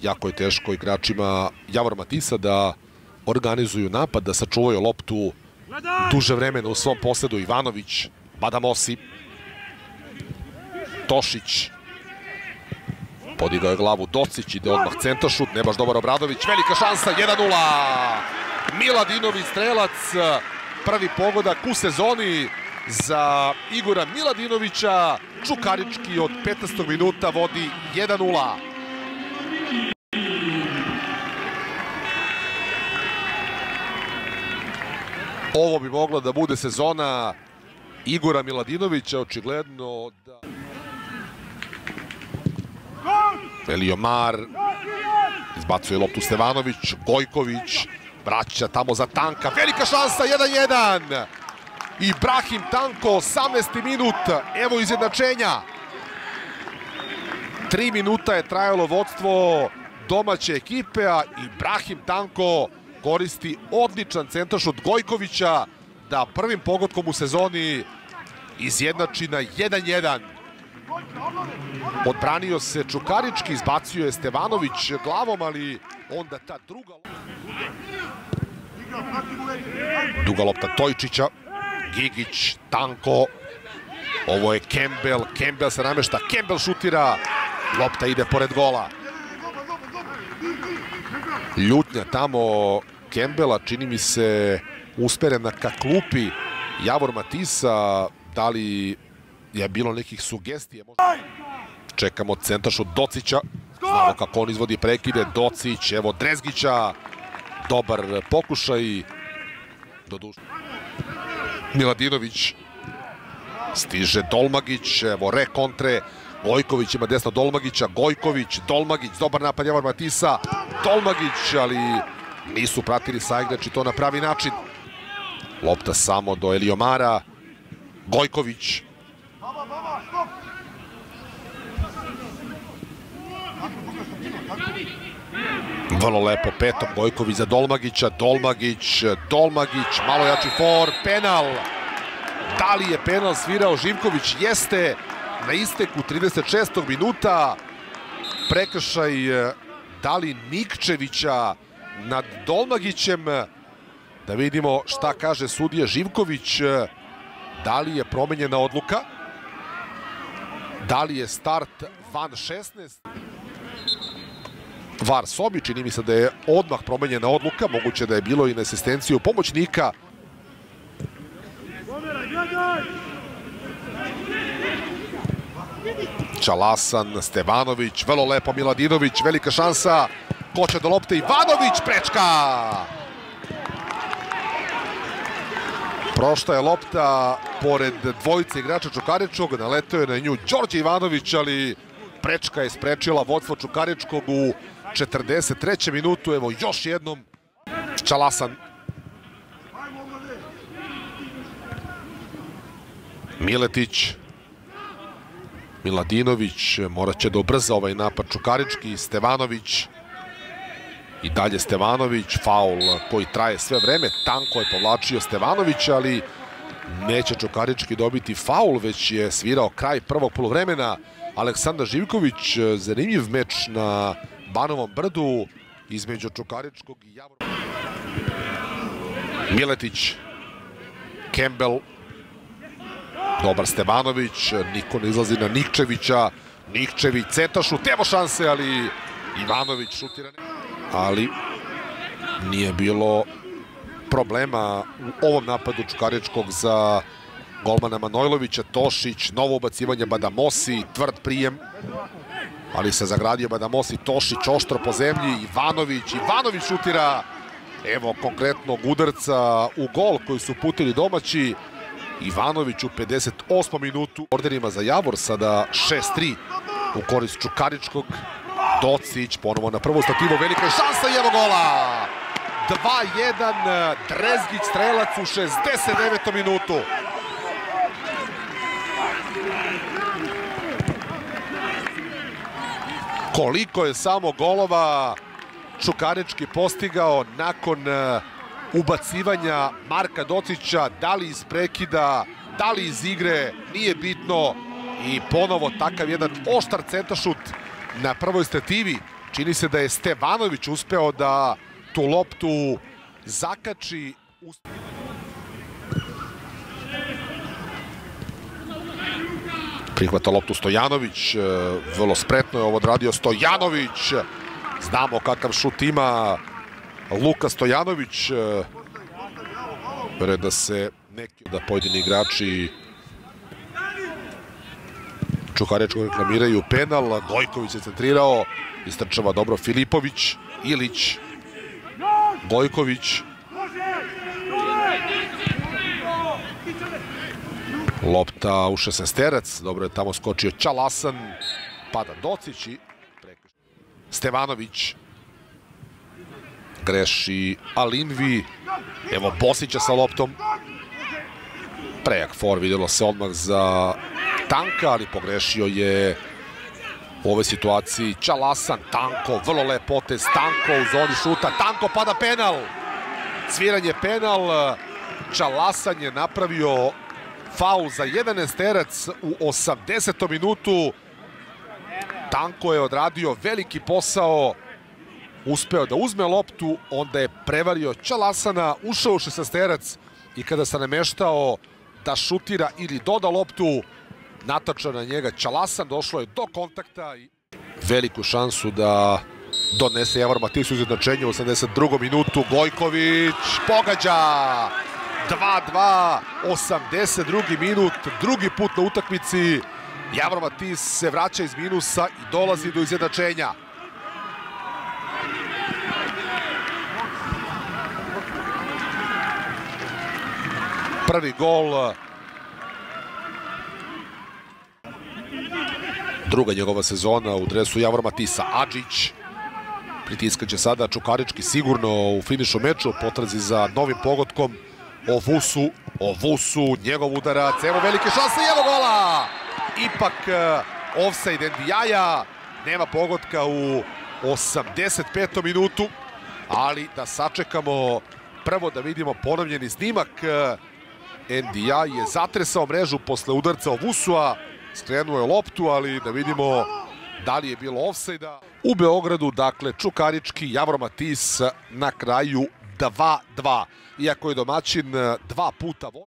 Jako je teško igračima Javor Matisa da organizuju napad, da sačuvaju loptu duže vremena u svom posledu. Ivanović, Badamosi, Tošić. Podigao je glavu Docić, ide odmah centaršut, ne baš dobar Obradović, velika šansa, 1-0. Miladinović strelac, prvi pogodak u sezoni za Igora Miladinovića. Čukarički od 15. minuta vodi 1-0. Ovo bi mogla da bude sezona Igora Miladinovića, očigledno da... Eliomar, izbacuje loptu Stevanović, Gojković, vraća tamo za Tanka, velika šansa, 1-1. Ibrahim Tanko, 18. minut, evo izjednačenja. 3 minuta je trajalo vodstvo domaće ekipe, a Ibrahim Tanko koristi odličan centaršut Gojkovića da prvim pogodkom u sezoni izjednači na 1-1. Odbranio se Čukarički, izbacio je Stevanović glavom, ali onda ta druga... Duga lopta Tojčića, Gigić, Tanko, ovo je Campbell, Campbell se namešta, Campbell šutira, lopta ide pored gola. Ljutnja tamo Campbella, čini mi se usmerena ka klupi Javor Matisa, da li je bilo nekih sugestija? Čekamo centaršut Docića, znamo kako on izvodi prekide, Docić, evo Drezgića, dobar pokušaj. Miladinović, stiže Dolmagić, evo rekontre, Gojković ima desno Dolmagića, Gojković, Dolmagić, dobar napad Javor Matisa, Dolmagić, ali nisu pratili saigrači to na pravi način. Lopta samo do Eliomara, Gojković. Vrlo lepo petom, Gojković za Dolmagića, Dolmagić, malo jači for, penal. Da li je penal svirao Živković? Jeste, na isteku 36. minuta. Prekršaj da li Nikčevića nad Dolmagićem. Da vidimo šta kaže sudija Živković. Da li je promenjena odluka? Da li je start van 16? VAR sobi, čini mi se da je odmah promenjena odluka, moguće da je bilo i na asistenciju pomoćnika. Čalasan, Stevanović, vrlo lepo Miladinović, velika šansa, ko će do lopte, Ivanović, prečka! Prošla je lopta pored dvojice igrača Čukaričkog, naletao je na nju Đorđe Ivanović, ali prečka je sprečila vodstvo Čukaričkog u 43. minutu. Evo još jednom Čalasan. Miletić. Miladinović morat će da ubrza ovaj napad Čukarički. Stevanović. I dalje Stevanović. Faul koji traje sve vreme. Tanko je povlačio Stevanović, ali neće Čukarički dobiti faul, već je svirao kraj prvog poluvremena. Aleksandar Živković, zanimljiv meč na Banovom brdu između Čukaričkog i Javor. Miletić, Campbell, dobar Stevanović, niko ne izlazi na Nikčevića, Nikčević, centaršut, evo šanse, ali Ivanović šutira. Ali nije bilo problema u ovom napadu Čukaričkog za golmana Manojlovića. Tošić, novo ubacivanje Badamosi, tvrd prijem, ali se zagradio Badamosi. Tošić oštro po zemlji, Ivanović šutira, evo konkretnog udarca u gol koji su putili domaći. Ivanović u 58. minutu. Orderima za Javor, sada 6-3 u korist Čukaričkog. Docić ponovo na prvu stativu, velika je šansa i evo gola! 2-1, Drezgić strelac u 69. minutu. Koliko je samo golova Čukarički postigao nakon ubacivanja Marka Docića, da li iz prekida, da li iz igre, nije bitno. I ponovo takav jedan oštar centaršut na prvoj stativi. Čini se da je Stevanović uspeo da tu loptu zakači. Prihvata loptu Stojanović, vrlo spretno je ovo odradio Stojanović. Znamo kakav šut ima Luka Stojanović. Verujem da se da pojedini igrači Čukaričkog reklamiraju penal. Gojković je centrirao, istrčava dobro Filipović, Ilić, Gojković. Lopta u 16-terac, dobro je tamo skočio Čalasan, pada Docić i Stevanović. Greši Alinvi, evo Bosića sa loptom. Prejak for, vidjelo se odmah za Tanka, ali pogrešio je u ovoj situaciji Čalasan. Tanko, vrlo lep potez, Tanko u zoni šuta, Tanko pada penal. Sviranje penal, Čalasan je napravio faul za 11-terac u 80. minutu. Tanko je odradio veliki posao, uspeo da uzme loptu, onda je prevario Čalasana, ušao u 16-terac i kada se nameštao da šutira ili doda loptu, natača na njega Čalasan, došlo je do kontakta i veliku šansu da donese Javor Matić u izjednačenju u 82. minutu. Gojković pogađa 2-2, 82. minut, drugi put na utakmici. Javor Matić se vraća iz minusa i dolazi do izjednačenja. Prvi gol. Druga njegova sezona u dresu Javor Matisa. Adžić pritiskaće sada Čukarički sigurno u finišu meču, potrazi za novim pogodkom. Ovusu, njegov udarac, evo velike šanse i evo gola! Ipak ofsajd Ndiaja, nema pogotka u 85. minutu, ali da sačekamo prvo da vidimo ponovljeni snimak. Ndija je zatresao mrežu posle udarca Ovusua, skrenuo je loptu, ali da vidimo da li je bilo ofsajda. U Beogradu, dakle, Čukarički, Javor Matis na kraju 2-2. Iako je domaćin 2 puta